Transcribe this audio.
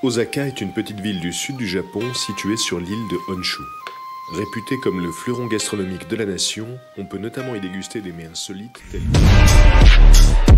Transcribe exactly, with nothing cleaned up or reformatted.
Osaka est une petite ville du sud du Japon située sur l'île de Honshu. Réputée comme le fleuron gastronomique de la nation, on peut notamment y déguster des mets insolites tels que...